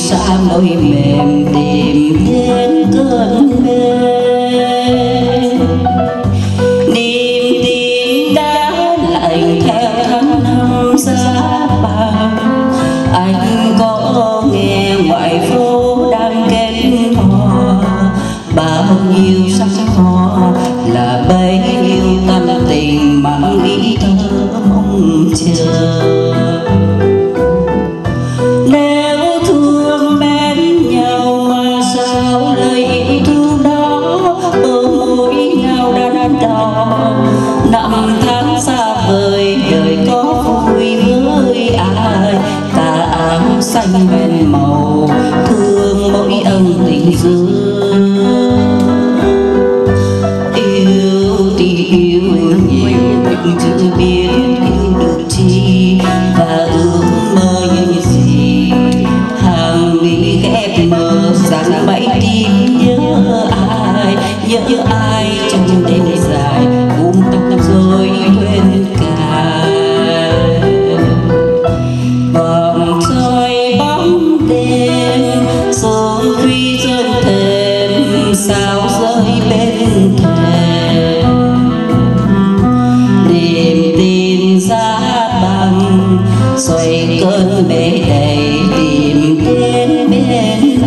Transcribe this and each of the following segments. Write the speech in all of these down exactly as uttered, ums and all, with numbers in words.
xa môi mềm tìm đến cơn mê. Niềm tin đã lạnh theo tháng năm giá băng. Anh có nghe ngoài phố đang kết hò, bao nhiêu sắc hoa là bấy nhiêu tâm tình mang ý thơ mong chờ. Nếu thương mến nhau mà sao lời yêu thương đó bờ môi nào đắn đo. Năm tháng xa vời đời có vui với ai, tà áo xanh bên màu thương mỗi ân tình xưa. Yêu thì yêu nhiều nhưng chưa biết yêu được chi, và ước mơ những gì hàng mi ghép mơ rằng mãi tim nhớ ai, nhớ ai trong đêm dài buông tóc rồi quên cả. Vòng soi bóng đêm sớm khuya trên thềm sao rơi bên thềm. Niềm tin giá băng xoay cơn bể đầy tìm đến bên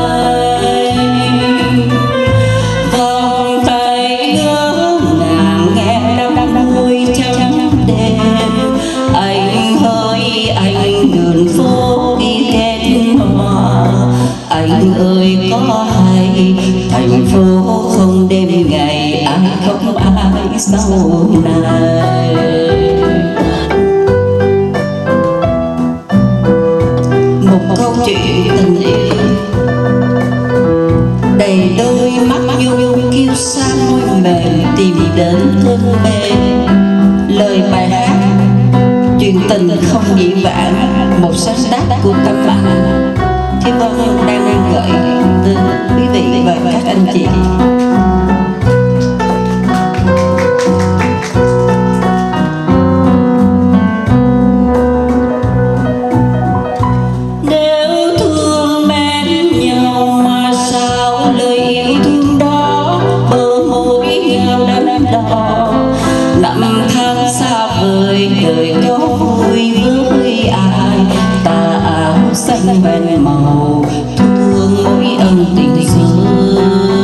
anh. Vòng tay ngỡ ngàng nghe đắm đuôi trong đêm. Anh hỡi anh đường phố đi kết hoa. Anh ơi có hay thành phố không đêm ngày ai không ai sau này. Một câu chuyện tình yêu đầy đôi mắt nhung nhung kêu xa môi mềm tìm đến cơn mê. Lời bài hát chuyện tình không dĩ vãng, một sáng tác của Tâm Anh. Thi Vân đang gửi tới quý vị và các anh chị. Nếu thương mến nhau mà sao lời yêu thương đó bờ môi ngao đắn đo. Năm tháng xa vời đời có vui với ai, tà áo xanh bên màu thương mỗi ân tình xưa.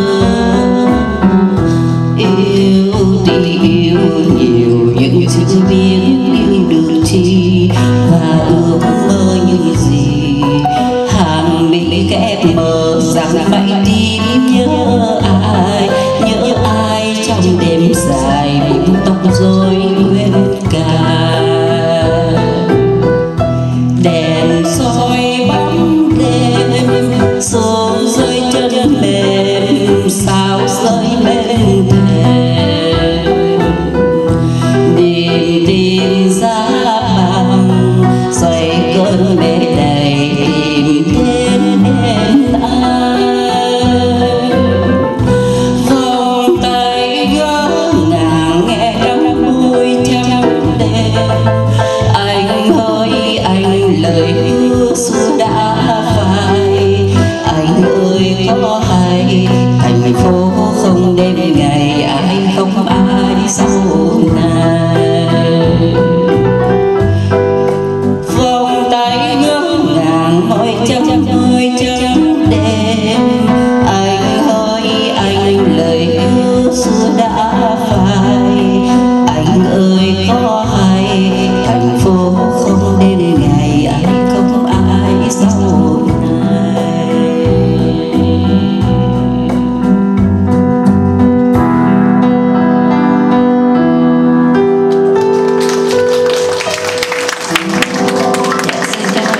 Yêu thì yêu nhiều nhưng chưa biết yêu được chi, và ước mơ những gì hàng mi ghép mơ rằng mãi tim nhớ ai, nhớ ai trong đêm dài buông tóc rồi quên cả. Đèn soi bóng đêm sớm rơi chân mềm sao rơi bên thềm. Niềm tin giá băng xoay cơn mê đầy tìm đến bên anh. Vòng tay ngỡ ngàng nghe đắm đuôi trong đêm. Anh hỡi anh lời hứa xưa đã phai. Anh ơi có hay thành phố không đêm ngày ai không ai sau này. Vòng tay ngỡ ngàng mỏi trong môi trong đêm. Anh hỡi anh lời hứa xưa đã phai. Anh ơi có hay thành phố không đêm ngày ai không ai sau này.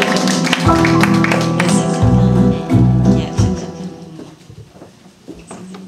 Dạ, xin cảm ơn. Dạ, xin cảm ơn.